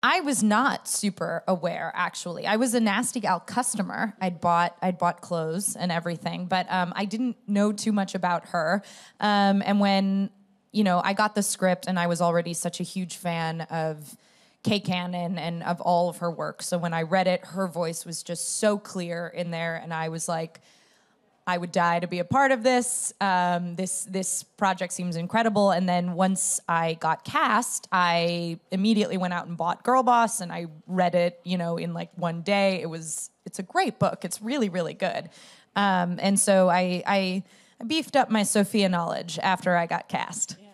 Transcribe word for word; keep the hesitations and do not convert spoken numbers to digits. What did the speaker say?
I was not super aware, actually. I was a Nasty Gal customer. I'd bought I'd bought clothes and everything, but um, I didn't know too much about her. Um, and when, you know, I got the script, and I was already such a huge fan of Kay Cannon and of all of her work. So when I read it, her voice was just so clear in there, and I was like, I would die to be a part of this. Um, this this project seems incredible. And then once I got cast, I immediately went out and bought Girlboss, and I read it, you know, in like one day. It was it's a great book. It's really, really good. Um, and so I, I beefed up my Sofia knowledge after I got cast.